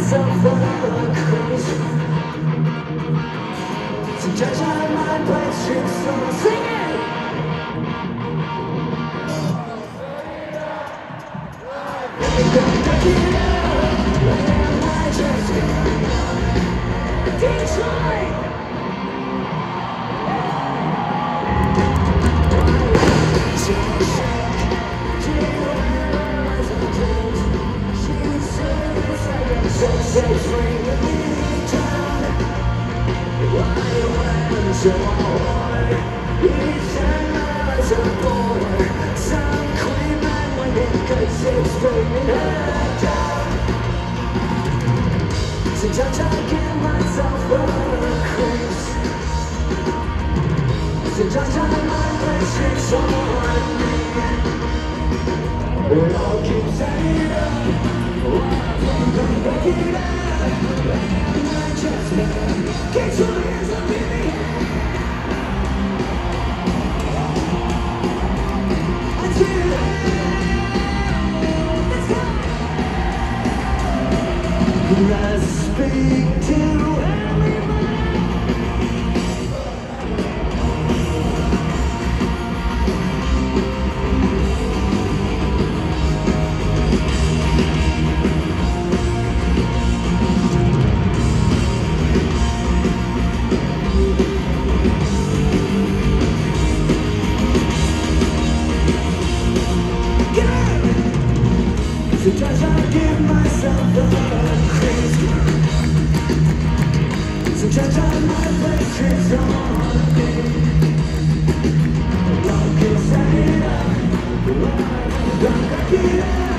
myself a craze. Sometimes my mind plays tricks on me. Sing it! Detroit! Sunset's bringing me down. Why you went so hard? Each time I was a boy, some queen man went in 'cause it's bringing her down. Sometimes I give myself a crease. Sometimes I might play tricks on me. It all keeps adding up. Back it up. I just get your hands up in the air. Until let's go. Let's speak to everybody. Sometimes I give myself a crazy. Sometimes I might play tricks on me. Don't get set it up. Don't back it up.